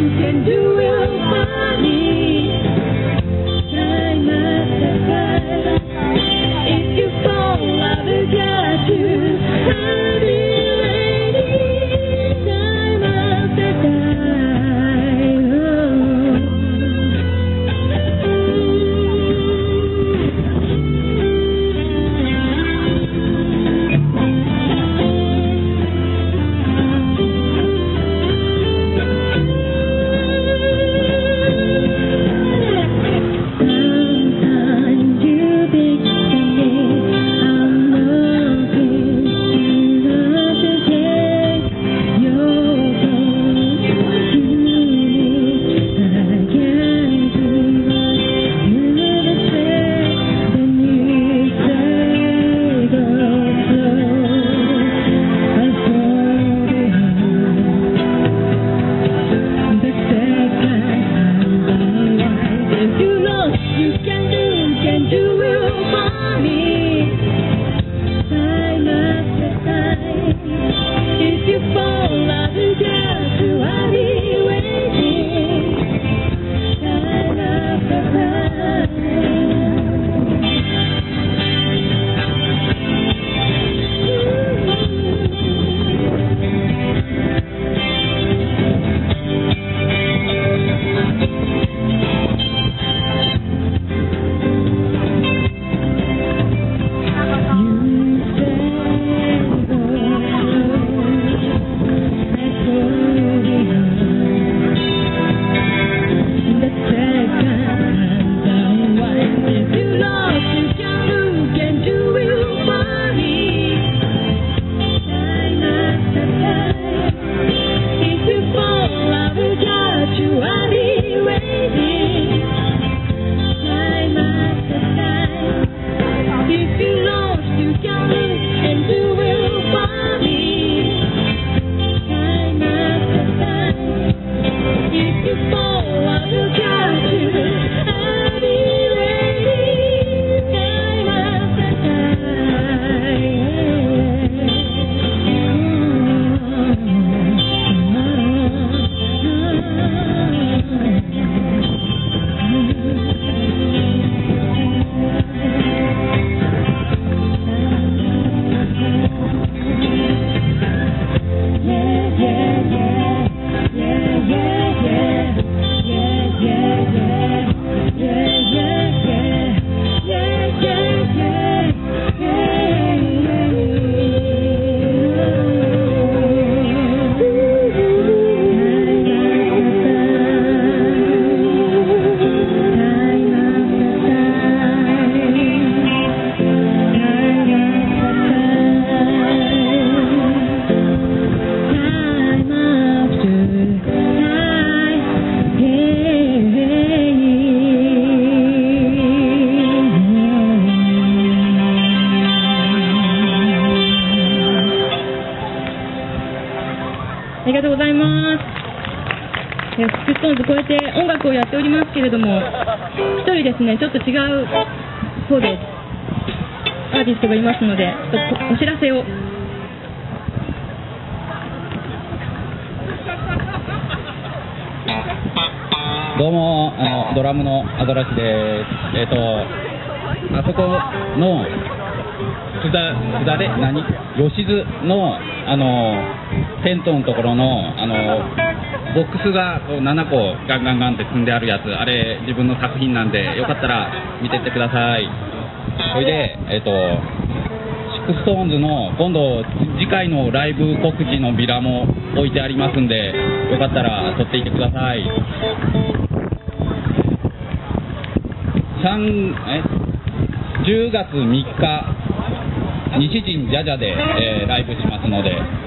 can do it for me. Time after time, if you fall, I've got you. I'll be ready. Time after time. ありがとうございます。スプットーンズこうやって音楽をやっておりますけれども、一人ですね、ちょっと違う方でアーティストがいますので、ちょっとお知らせを。 どうも、ドラムのアドラシです。あそこの札で吉津のテントのところのボックスがこう7個ガンガンガンって積んであるやつ、あれ自分の作品なんで、よかったら見てってください。それでシックストーンズの今度次回のライブ告知のビラも置いてありますんで、よかったら撮っていってください。10月3日西陣ジャジャで、ライブしますので。